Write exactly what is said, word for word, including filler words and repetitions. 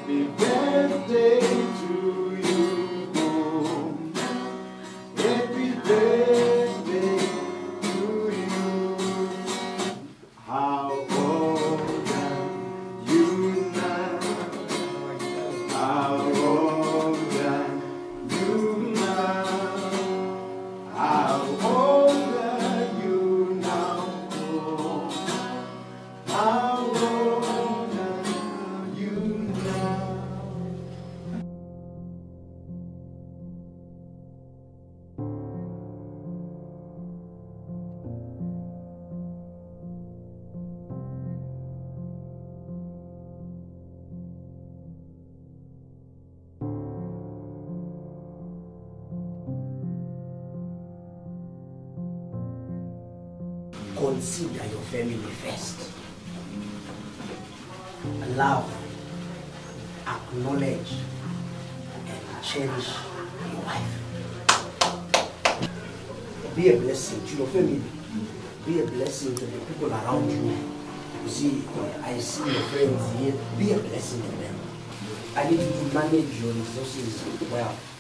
Happy birthday to you. Happy birthday to you. How old are you now? How old are you now? How old are you now? How old are you now? Consider your family first. Love, acknowledge, and cherish your wife. Be a blessing to your family. Be a blessing to the people around you. You see, I see your friends here. Be a blessing to them. I need you to manage your resources well.